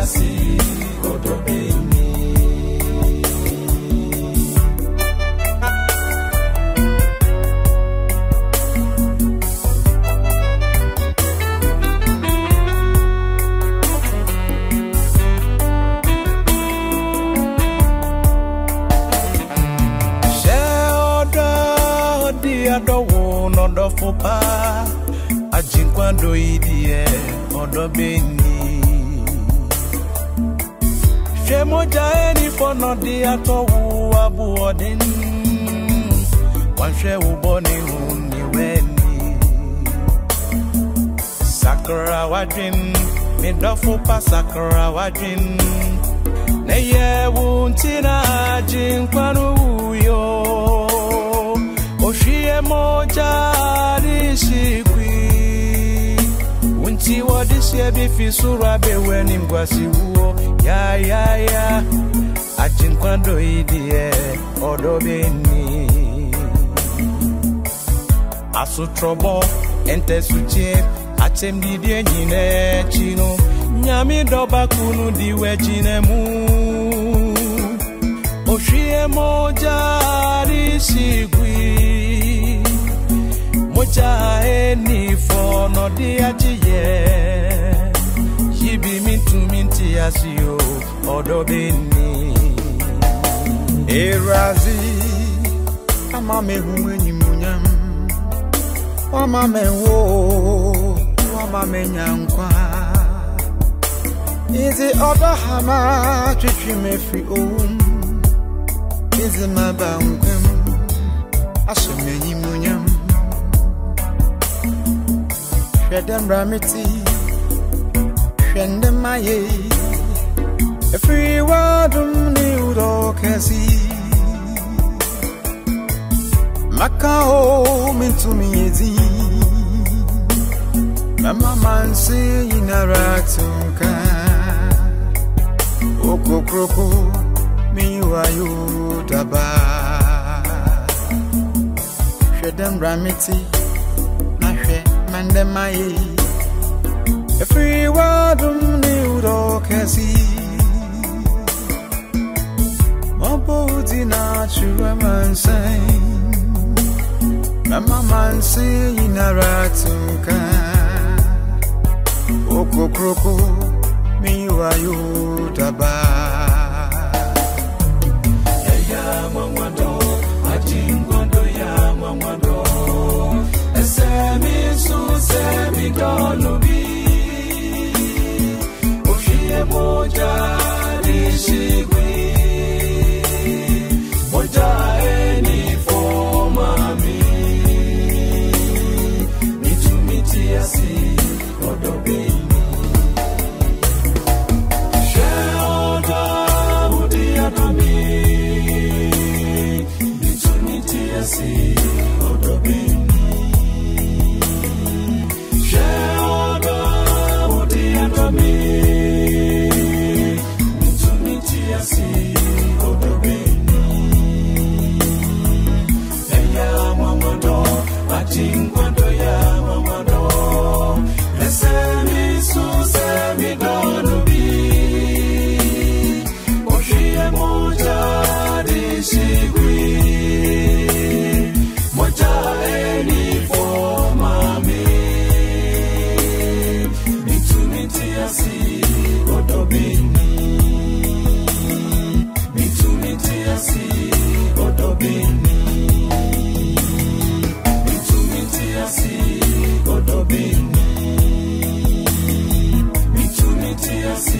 asi odobeni Adowo no dofopa ajinkwando idie odobeni shemoja eni fono di atowu abuodin wanhwe uboni huni weni sakra wadin me dofopa sakra wadin neye wuntina ajinkwanu yo Oshie moja rishikwi Unti wadisye bifisura bewe ni mgwasi uo Ya Ajinkwando idie odobeni Asutrobo ente suche Atem didie nyine chino Nyami doba kunu diwe jine mu Oshie moja rishikwi Moja eni fono di ajiye Yibi minti asio odobeni Erazi Amame huweni munyam Wamame wo Wamame nyankwa Izi odahama Chichime fi Izi mabangwem Asumeni munyam Shedem ramiti Shendem maye Every wordum ni udokesi Makao mintumi yezi Mama mansi inaratunka Oko kroko miwa yudaba Shedem ramiti Nashe mandemaye Every wordum ni udokesi Mabodi na chua mansai Mama mansi inaratunka Oko kroko miwa yudaba Ya mwamwado Ajinkwando ya mwamwado Esemi su semi dolubi Oshie moja rishigwi Moja eni fomami Nitumiti asi odobeni Sheoda udi adomi Nitumiti asi odobeni Sheoda udi adomi Nitumiti asi odobeni Eya mwamwado Ajinkwando ya mwamwado Esemi su semi dolubi Oshie moja rishigwi Moja eni fomami Nitumiti asi odobeni Nitumiti asi odobeni Nitumiti asi odobeni Nitumiti asi